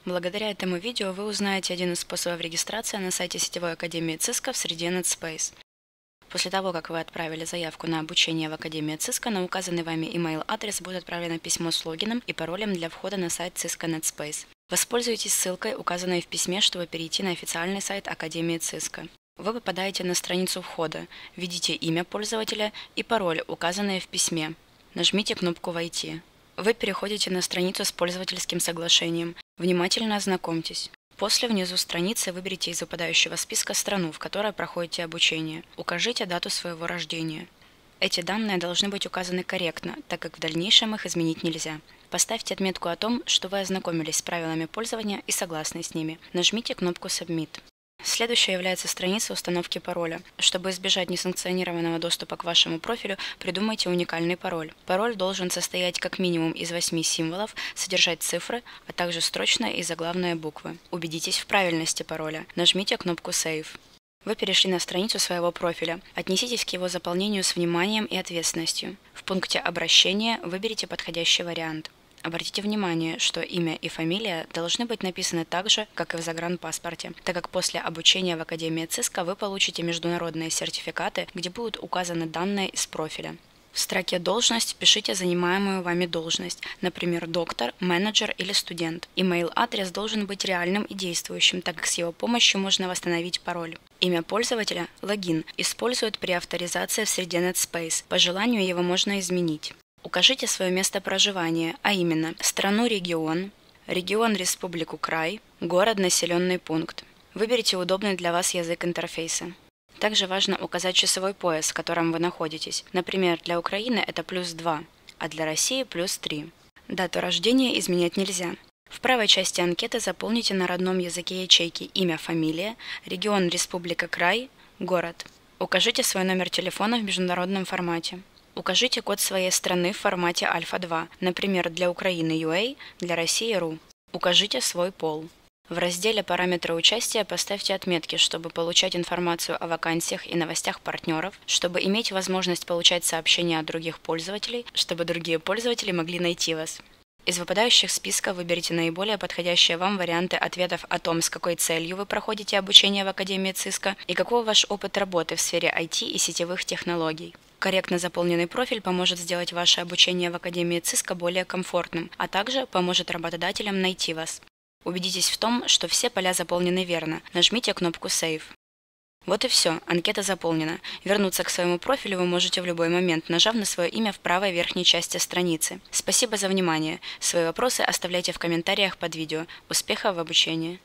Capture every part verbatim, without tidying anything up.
Благодаря этому видео вы узнаете один из способов регистрации на сайте сетевой академии Cisco в среде NetSpace. После того, как вы отправили заявку на обучение в Академии Cisco, на указанный вами email-адрес будет отправлено письмо с логином и паролем для входа на сайт Cisco NetSpace. Воспользуйтесь ссылкой, указанной в письме, чтобы перейти на официальный сайт Академии Cisco. Вы попадаете на страницу входа, введите имя пользователя и пароль, указанные в письме. Нажмите кнопку «Войти». Вы переходите на страницу с пользовательским соглашением. Внимательно ознакомьтесь. После внизу страницы выберите из выпадающего списка страну, в которой проходите обучение. Укажите дату своего рождения. Эти данные должны быть указаны корректно, так как в дальнейшем их изменить нельзя. Поставьте отметку о том, что вы ознакомились с правилами пользования и согласны с ними. Нажмите кнопку «Submit». Следующая является страница установки пароля. Чтобы избежать несанкционированного доступа к вашему профилю, придумайте уникальный пароль. Пароль должен состоять как минимум из восьми символов, содержать цифры, а также строчные и заглавные буквы. Убедитесь в правильности пароля. Нажмите кнопку «Save». Вы перешли на страницу своего профиля. Отнеситесь к его заполнению с вниманием и ответственностью. В пункте «Обращение» выберите подходящий вариант. Обратите внимание, что имя и фамилия должны быть написаны так же, как и в загранпаспорте, так как после обучения в Академии Cisco вы получите международные сертификаты, где будут указаны данные из профиля. В строке «Должность» впишите занимаемую вами должность, например, доктор, менеджер или студент. Email-адрес должен быть реальным и действующим, так как с его помощью можно восстановить пароль. Имя пользователя – логин, используют при авторизации в среде NetSpace. По желанию его можно изменить. Укажите свое место проживания, а именно страну-регион, регион Республику Край, город, населенный пункт. Выберите удобный для вас язык интерфейса. Также важно указать часовой пояс, в котором вы находитесь. Например, для Украины это плюс два, а для России плюс три. Дату рождения изменять нельзя. В правой части анкеты заполните на родном языке ячейки имя, фамилия, регион Республика Край, город. Укажите свой номер телефона в международном формате. Укажите код своей страны в формате альфа два, например, для Украины ю эй, для России ру. Укажите свой пол. В разделе «Параметры участия» поставьте отметки, чтобы получать информацию о вакансиях и новостях партнеров, чтобы иметь возможность получать сообщения от других пользователей, чтобы другие пользователи могли найти вас. Из выпадающих списка выберите наиболее подходящие вам варианты ответов о том, с какой целью вы проходите обучение в Академии Cisco и каков ваш опыт работы в сфере ай ти и сетевых технологий. Корректно заполненный профиль поможет сделать ваше обучение в Академии Cisco более комфортным, а также поможет работодателям найти вас. Убедитесь в том, что все поля заполнены верно. Нажмите кнопку «Save». Вот и все, анкета заполнена. Вернуться к своему профилю вы можете в любой момент, нажав на свое имя в правой верхней части страницы. Спасибо за внимание. Свои вопросы оставляйте в комментариях под видео. Успехов в обучении!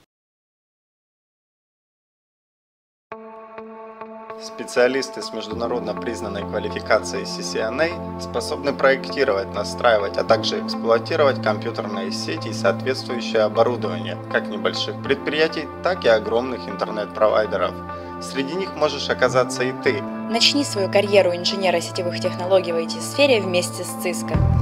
Специалисты с международно признанной квалификацией си си эн эй способны проектировать, настраивать, а также эксплуатировать компьютерные сети и соответствующее оборудование как небольших предприятий, так и огромных интернет-провайдеров. Среди них можешь оказаться и ты. Начни свою карьеру инженера сетевых технологий в ай ти-сфере вместе с Cisco.